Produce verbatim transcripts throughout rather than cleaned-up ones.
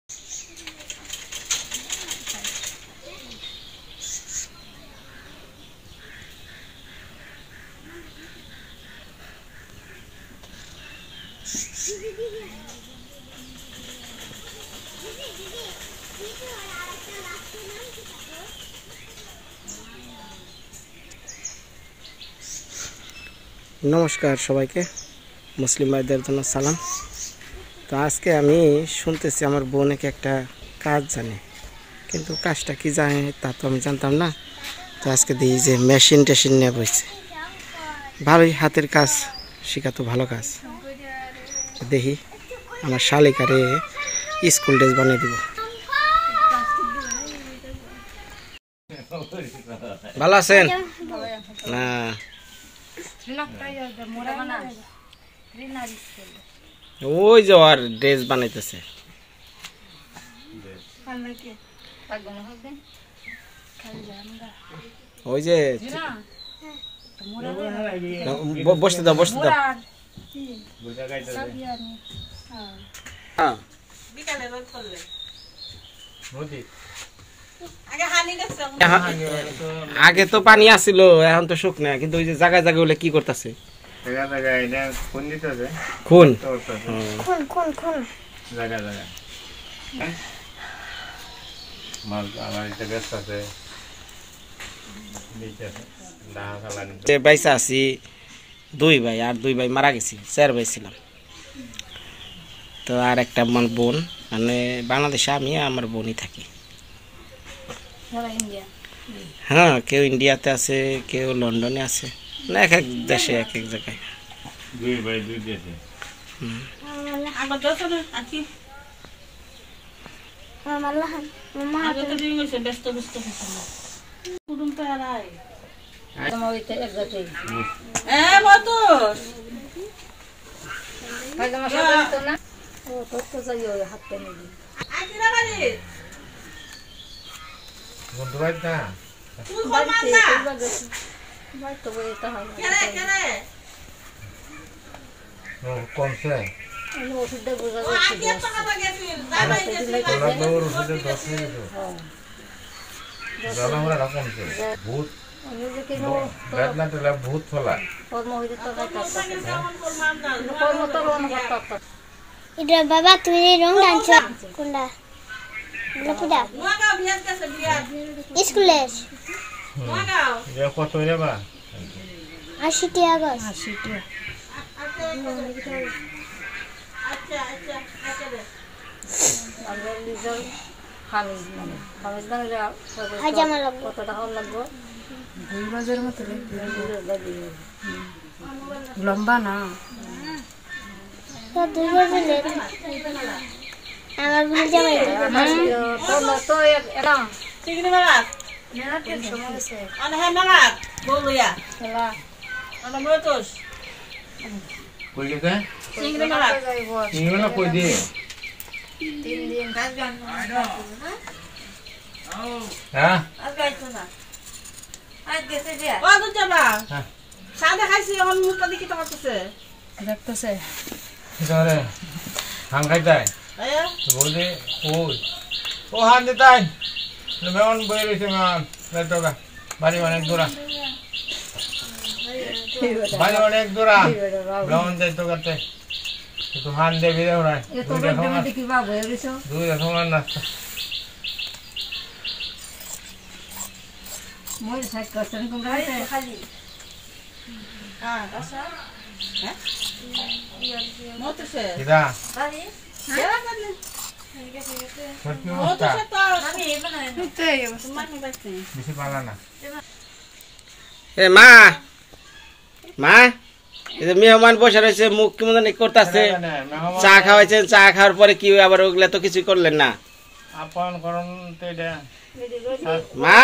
নমস্কার সবাইকে, মুসলিম ভাইদের জন্য সালাম। তো আজকে আমি শুনতেছি আমার বোন নাকি একটা কাজ জানে, কিন্তু কাজটা কি জানে তা তো আমি জানতাম না। তো আজকে দেখি যে মেশিন টেশিন নিয়ে বসছে, ভালোই হাতের কাজ শেখা তো ভালো কাজ। দেখি আমার শালিকারে স্কুল ড্রেস বানিয়ে দিব। ভালো আছেন না? ওই যে আর ড্রেস বানাইতেছে, ওই যে বসতে দাও বসতে দাও। আগে তো পানি আসছিল, এখন তো শুকনা, কিন্তু ওই যে জায়গায় জায়গায় বলে কি করতেছে খুন বাইসা আছি দুই ভাই, আর দুই ভাই মারা গেছি, চার ভাই ছিলাম। তো আর একটা আমার বোন, মানে বাংলাদেশে আমি আমার বোনই থাকি। হ্যাঁ, কেউ ইন্ডিয়াতে আছে, কেউ লন্ডনে আছে, না এক এক দেশে এক এক জায়গায়। দুই ভাই দুই দেশে। আমার দশজন আছি। মামা লাহান মামা আগে তো দিন হইছে ব্যস্ত ব্যস্ত হইছে না কুদুম পারাই আমার ওইতে এক জায়গায় এ মতো ভাই আমার সাথে তো না ও তো তো যাইও হাতে নিবি আকি না বাড়ি বন্ধু ভাই না তুই কোন মানা ভাই তো বই তো হয় কেরে কেরে ও কোন সে নো ওষুধ দে বুঝা যাচ্ছে আগে তো খাবা গেছিল দাবাই গেছিল তোরা তো ওষুধ দে দশ মিনিট হ্যাঁ জানা আমরা রাখুন সে ভূত আমি যে কি বেদনা তো ভূত ফলা কর্ম হইতে তো কাটতা কর্ম তো রন করতা এটা বাবা তুই রং ডান্স কোনটা লপুদা নোয়াগাঁও বিয়ার কাছে বিয়ার স্কুলে নোয়াগাঁও এ কত রে বা আশি টাকা আশি টাকা আচ্ছা আচ্ছা আচ্ছা রে আমরা লিজার খামিজ মানে খামিজ মানে হাজামা লাগবে কত টাকা লাগবে দুই বাজার মত লাগবে লম্বা না তো দুই বাজার লে আমার ভুল জামাই তো তো এটা ঠিক নে বাবা মেলা কে সমস্যা আনে হে মেলা বলুয়া খেলা আনা মতোস কই গেছে চিংড়ি মাছ চিংড়ি না কই দে তিন দিন কাজ গান হ্যাঁ আজ গাইছো না আজ গেছে যে ও দুধ যাবা হ্যাঁ সাদা খাইছি এখন মুখ দেখি তো করতেছে দেখতেছে ধরে হাং খাইতাই আয়া বলে ওই ও হান দিতাই মেমন বই রইছে মান লেটকা বাড়ি অনেক দূরা বাড়ি অনেক দূরা ব্রাউন যাই তো করতে তো হান দে বিরে ওরা এত বড় কি বাবা হইছো দুই রকম না মই সাইড করছেন কোন রাতে খালি হ্যাঁ আচ্ছা হ্যাঁ মোটরসে কিদা বাড়ি হ্যাঁ বাড়ি মোটরসে তো আমি বানাই তুই তোমাকে বাড়তে বেশি পালা না এ মা মা এই যে মেহমান বসে রয়েছে, মুখ কেমন জানি করতেছে, চা খাওয়াইছেন, চা খাওয়ার পরে কি আবার ওগুলা তো কিছু করলেন না। আপন করন তো এটা মা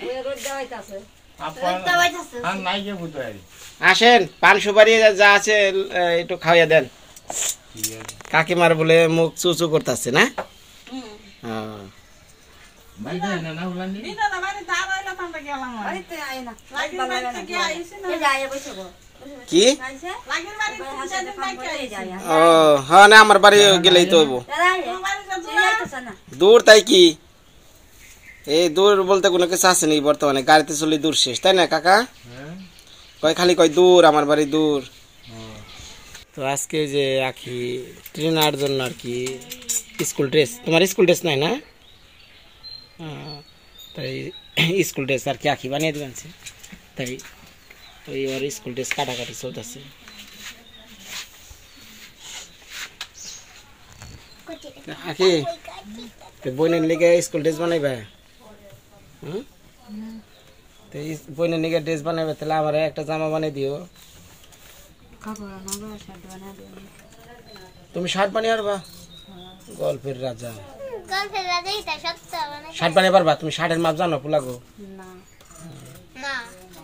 আপন আর নাই কে বুঝাই আসেন, পান সুপারি যা আছে একটু খাওয়াইয়া দেন। কাকিমার বলে মুখ চুচু করতেছে না। হ্যাঁ ভাই না না উলানি না না মানে দা রইলা তান্তা গেলাম আইতে আই না লাগি বাড়িতে কি আইছে না যায় বসবো কি লাগের বাড়ি তিন চার দিন বাকি আই যায়। ও হ্যাঁ না আমার বাড়ি গেলেই তো হইব। দূর তাই কি এই দূর বলতে কোনো কিছু আসেনি বর্তমানে গাড়িতে চলে দূর শেষ তাই না কাকা কয় খালি কয় দূর আমার বাড়ি দূর তো আজকে যে আখি ট্রেনার জন্য আর কি স্কুল ড্রেস তোমার স্কুল ড্রেস নাই না তাই স্কুল ড্রেস আর কি আখি বানিয়ে দেবেন তাই ওই ওর স্কুল ড্রেস কাটাকাটি চলতেছে আখি বোনের লিগে স্কুল ড্রেস বানাইবা হুম তো বোনের লিগে ড্রেস বানাইবা তাহলে আমার একটা জামা বানিয়ে দিও তুমি শার্ট বানিয়ে পারবা গল্পের রাজা গল্পের রাজাই তা সত্য মানে শার্ট বানিয়ে পারবা তুমি শার্টের মাপ জানো পোলাগো না না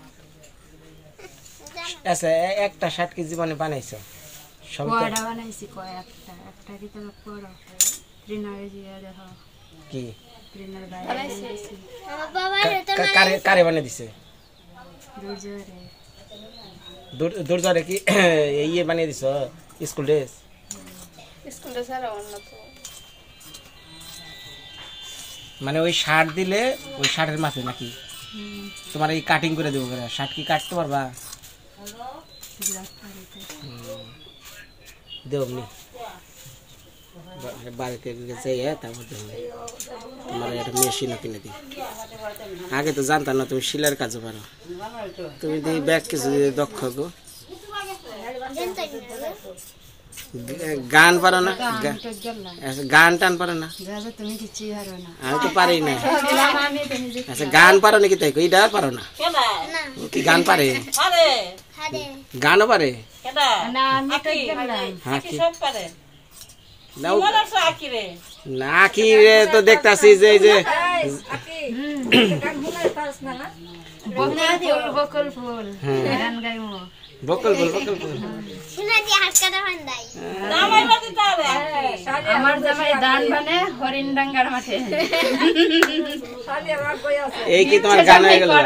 আচ্ছা একটা শার্ট কি জীবনে বানাইছো কয়টা বানাইছি কয় একটা একটা কি তুমি পড়ো ট্রেনারে জিয়া দেখো কি ট্রেনার বানাইছি আমার বাবা তো কারে কারে বানিয়ে দিছে দুর্জরে দূর দূর যারে কি ইয়ে বানিয়ে দিছো স্কুল ড্রেস স্কুল ড্রেস আর অন্য তো মানে ওই শার্ট দিলে ওই শার্টের মাপে নাকি তোমার এই কাটিং করে দেবো শার্ট কি কাটতে পারবা দেবনি বাড়িতে যাই তারপর তোমার একটা মেশিনও কিনে দিই আগে তো জানতাম না তুমি সেলাইয়ের কাজও পারো তুমি দিই ব্যাগ কিছু দক্ষ গো গান পারো না গান টান পারো না তুমি কিছু পারো না আমি তো পারি না আচ্ছা গান পারো নাকি তাই এইটা পারো না কি গান পারে গানও পারে না আমি তো গেলাম হ্যাঁ কি না আখি রে তো দেখতাছি যে এই যে বকল ফুল গান গাইমু বকল ফুল বকল ফুল শোনা দি হাসকাটা ভান্দাই আমার জামাই দান বানে হরিণডাঙ্গার মাঠে এই কি তোমার গান হয়ে গেল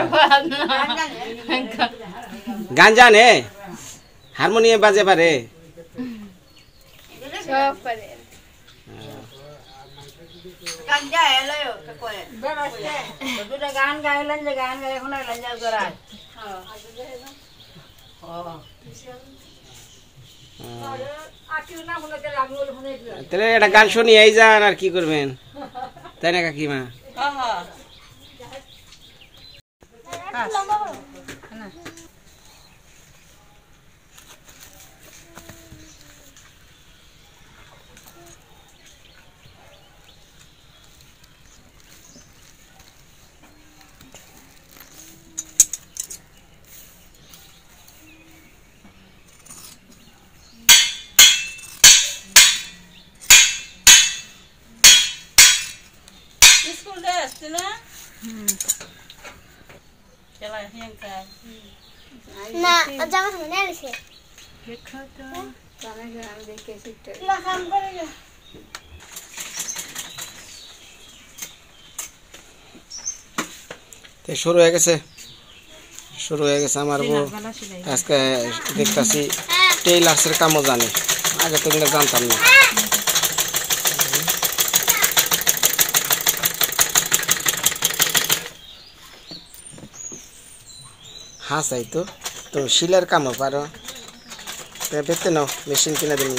গান জানে হারমোনিয়াম বাজে পারে সব পারে গান গাইলেন যে গান গাই এখন লঞ্জাল করা তাহলে একটা গান শুনি এই যান আর কি করবেন তাই না কাকিমা স্কুল ড্রেস না হুম চলা হেং কা না জামা মনে আছে দেখো তো জামাই গান দেখে শিখতে না কাম করে না তো শুরু হয়ে গেছে শুরু হয়ে গেছে আমার বউ আজকে দেখতাছি টেইলার্সের কামও জানে আগে তো এগুলো জানতাম না হ্যাঁ চাই তো তো শিলার কামও পারো বেতে নাও মেশিন কিনে দিন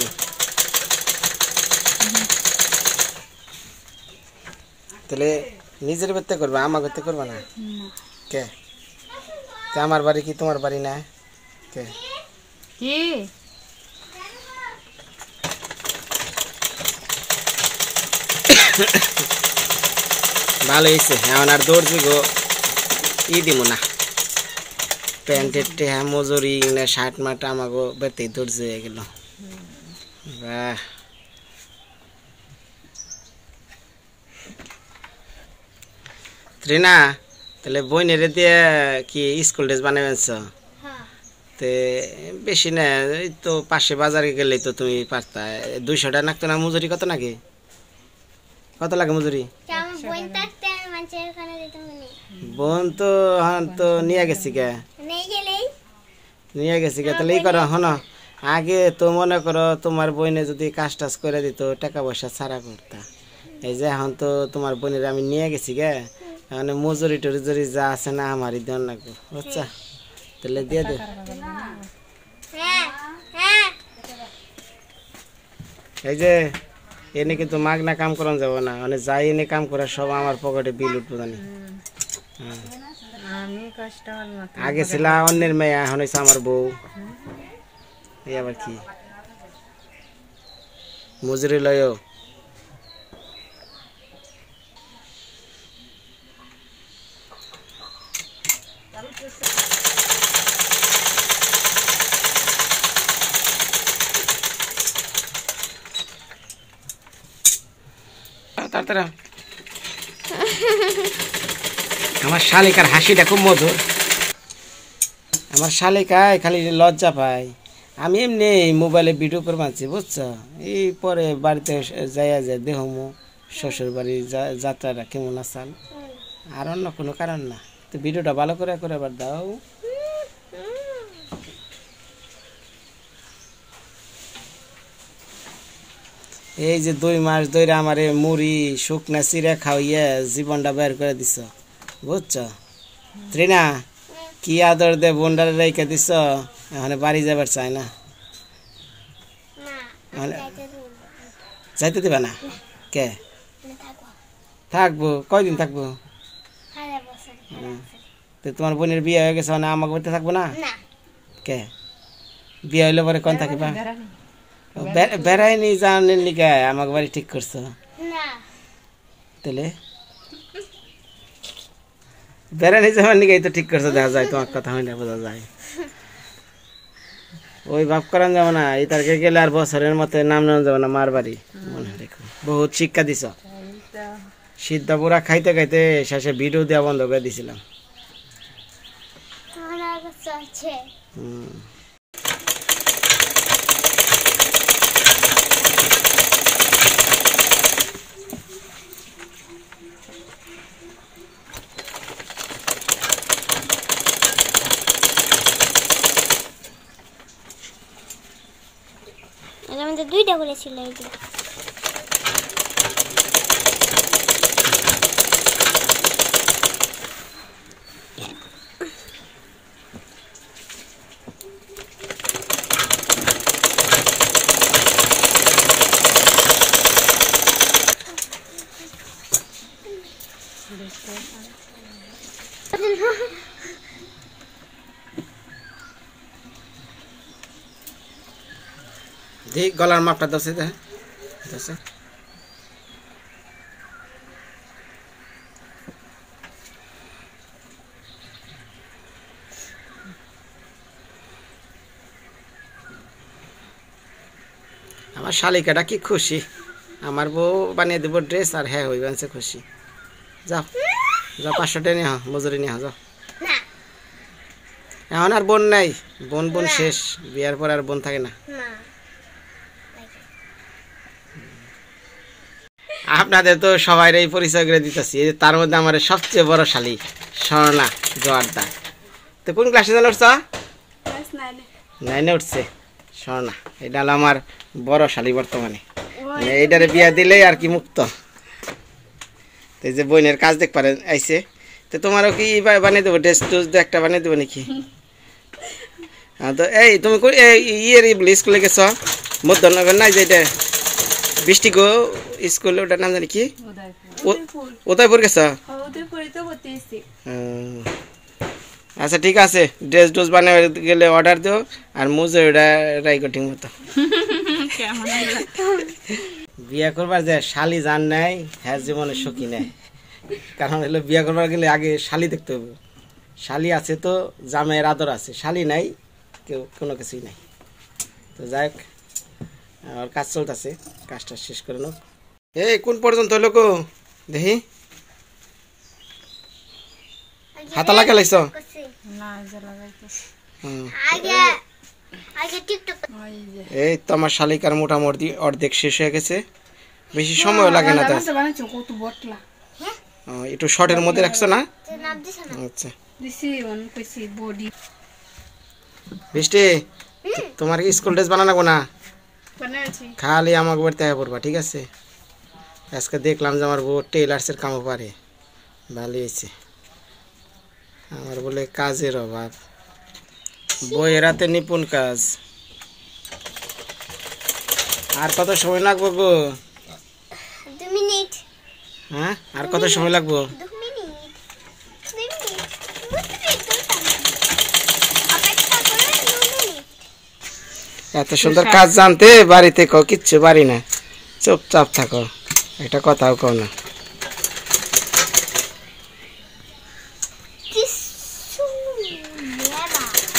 তাহলে নিজের বেতে করবে আমার বেতে করবে না কে আমার বাড়ি কি তোমার বাড়ি না কে কি ভালো হয়েছে এখন আর দৌড়ছি গো ই দিব না প্যান্টের টেহা মজুরি না শার্ট মাট আমাকে বেতে দৌড়ছে হয়ে গেল বাহ ত্রিনা তাহলে বইনের দিয়ে কি স্কুল ড্রেস বানাবেছ তে বেশি না এই তো পাশে বাজারে গেলেই তো তুমি পারতা দুইশো টাকা নাকতো না মজুরি কত নাকি কত লাগে মজুরি বোন তো হ্যাঁ তো নিয়ে গেছি গে নিয়ে গেছি গে তাহলে এই করো হন আগে তো মনে করো তোমার বইনে যদি কাজ টাজ করে দিত টাকা পয়সা ছাড়া করতা এই যে এখন তো তোমার বোনের আমি নিয়ে গেছি গে, মানে মজুরি টুরি যা আছে না আমারই দেন লাগবে, বুঝছা? তাহলে দিয়ে দে। এই যে এনে কিন্তু মাগনা কাম করান যাব না, মানে যাই এনে কাম করে সব আমার পকেটে বিল উঠবো জানি। আমি কষ্ট হল আগে ছিল অন্যের মেয়ে, এখন হয়েছে আমার বউ। এই আবার কি মজুরি লয়ও? তাড়াতাড়ি আমার শালিকার হাসিটা খুব মধুর। আমার শালিকায় খালি লজ্জা পায়। আমি এমনি মোবাইলে ভিডিও করে মানছি, বুঝছো? এই পরে বাড়িতে যাইয়া যায় দেহমু শ্বশুর বাড়ির যাত্রাটা কেমন আসান, আর অন্য কোনো কারণ না। তো ভিডিওটা ভালো করে করে আবার দাও। এই যে দুই মাস ধরে আমার মুড়ি শুকনা চিড়া খাওয়াইয়া জীবনটা বের করে দিছ, বুঝছো? ত্রিনা কি আদর দে বোনডারে রেখে দিছ, এখন বাড়ি যাবার চাই না, যাইতে দিবা না? কে থাকবো? কয়দিন থাকবো? তো তোমার বোনের বিয়ে হয়ে গেছে, মানে আমাকে বাড়িতে থাকবো না? কে বিয়ে হইলে পরে কোন থাকিবা? বেড়াইনি জানেন লিখা আমাকে বাড়ি ঠিক করছো? তাহলে বেড়ানি যাবার নিকাই তো ঠিক করছো, দেখা যায় তোমার কথা হয় না, বোঝা যায়। ওই ভাব করান যাবো না, এই তারিখে গেলে আর বছরের মতো নাম নেওয়া যাবো না মার বাড়ি, মনে রেখো। বহুত শিক্ষা দিছ। সিদ্ধা পুরা খাইতে খাইতে শেষে ভিডিও দেওয়া বন্ধ করে দিছিলাম। হুম আমাদের দুইটা করেছিল এই যে। দেখ গলার মাপটা দশে দে দশে। আমার শালিকাটা কি খুশি, আমার বউ বানিয়ে দেবো ড্রেস, আর হ্যাঁ হইবে খুশি। যাও যাও পাঁচশো টাকা নিয়ে মজুরি নিয়ে যাও। এখন আর বোন নাই, বোন বোন শেষ, বিয়ার পর আর বোন থাকে না। আপনাদের তো সবাই এই পরিচয় করে দিতেছি, তার মধ্যে আমার সবচেয়ে বড় শালি স্বর্ণা জোয়ারদার। তো কোন ক্লাসে জানো উঠছ? নাইনে উঠছে স্বর্ণা। এটা হলো আমার বড় শালি বর্তমানে, এইটারে বিয়া দিলেই আর কি মুক্ত। এই যে বোনের কাজ দেখ পারেন আইসে, তো তোমারও কি বানিয়ে দেবো ড্রেস টুস একটা বানিয়ে দেবো নাকি? তো এই তুমি ইয়ের স্কুলে গেছ মধ্যনগর নাই যে এটা বৃষ্টি গো স্কুল, ওটার নাম জানি কি? উদয়পুর গেছ? আচ্ছা ঠিক আছে, ড্রেস ড্রেস বানাবে গেলে অর্ডার দিও, আর মজুরিটা রাইগো ঠিক মতো। বিয়া করবার যে শালি জান নাই, হ্যাঁ জীবনে সখী নেই। কারণ হলো বিয়া করবার গেলে আগে শালি দেখতে হবে। শালি আছে তো জামাইয়ের আদর আছে, শালি নাই কেউ কোনো কিছুই নাই। তো যাই হোক, আমার কাজ চলতেছে, কাজটা শেষ করে নাও। এই কোন পর্যন্ত হলো গো দেখি? হাতা লাগা লাইছ? এই তো আমার শালিকার মোটামুটি অর্ধেক শেষ হয়ে গেছে, বেশি সময় লাগে না। একটু শর্টের মধ্যে রাখছো না? আচ্ছা বৃষ্টি, তোমার স্কুল ড্রেস বানানো না, খালি আমাকে বাড়িতে আয়া পড়বা, ঠিক আছে? আজকে দেখলাম যে আমার বউ টেলার্সের কামও পারে, ভালো হয়েছে। আমার বলে কাজের অভাব, বইয়ের হাতে নিপুণ কাজ। আর কত সময় লাগবো গো? দু মিনিট। হ্যাঁ, আর কত সময় লাগবো? দু মিনিট। দুই মিনিট। বুঝতে পেরেছি। অপেক্ষা করো দু মিনিট। এত সুন্দর কাজ জানতে বাড়িতে কও কিচ্ছু পারি না, চুপচাপ থাকো, একটা কথাও কও না। কিছু নেবা।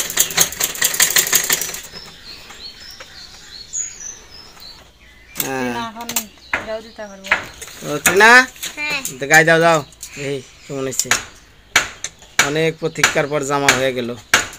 হ্যাঁ, এখন এটাও দিতে পারবো। বলছি না হ্যাঁ। গায়ে দাও দাও। এই কেমন হয়েছে? অনেক প্রতীক্ষার পর জামা হয়ে গেল।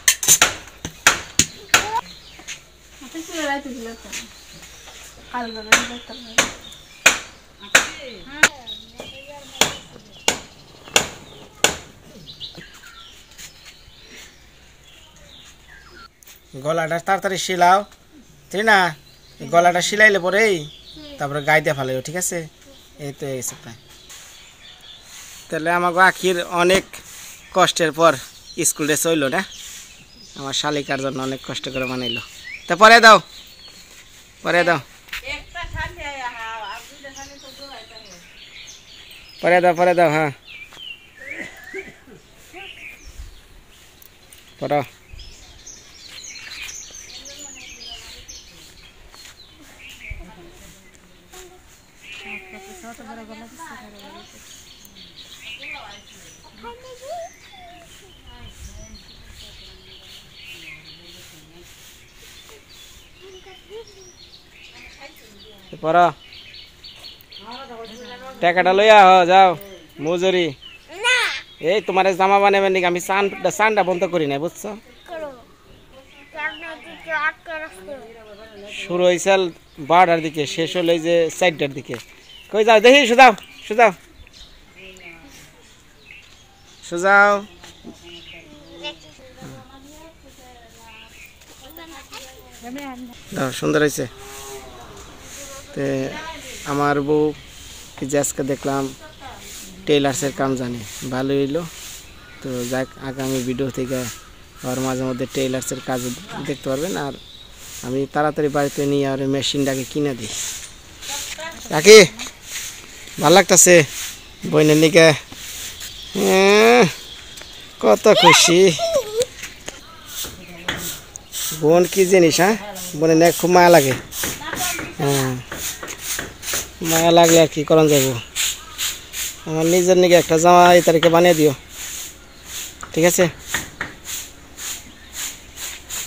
গলাটা তাড়াতাড়ি শিলাও, ঠিক না? গলাটা শিলাইলে পরেই তারপরে গায়ে দিয়ে ফেলাইও, ঠিক আছে? এই তো এই প্রায়। তাহলে আমাকে আখির অনেক কষ্টের পর স্কুল ড্রেস হইলো না, আমার শালিকার জন্য অনেক কষ্ট করে বানাইলো। তা পরে দাও, পরে দাও, পরে দাও, পরে দাও। হ্যাঁ, পড়ো। পড়ো, টাকাটা লইয়া হ যাও মজুরি। না এই তোমার জামা বানাবেন নাকি? আমি সান সানটা বন্ধ করি না, বুঝছো? করো। কেমনে দিকে আটকে রাখছো? শুরু হয়েছে বারোটার দিকে, শেষ হলো এই যে চারটার দিকে। কই যাও দেখি, সুজাও সুজাও সুজাও। দাও, সুন্দর হয়েছে। তে আমার বউ যে আজকে দেখলাম টেলার্সের কাম জানে, ভালো হইলো। তো যাক, আগামী ভিডিও থেকে আর মাঝে মধ্যে টেলার্সের কাজ দেখতে পারবেন। আর আমি তাড়াতাড়ি বাড়িতে নিয়ে আর মেশিনটাকে কিনে দিই। কাকি ভাল লাগতেছে বইনের নিকে, কত খুশি। বোন কি জিনিস, হ্যাঁ বোনের নিয়ে খুব মায়া লাগে। হ্যাঁ, মায়া লাগলে আর কি করন যাবো। আমার নিজের নিকে একটা জামা এই তারিখে বানিয়ে দিও, ঠিক আছে?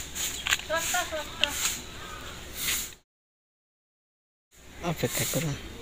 অপেক্ষা করুন।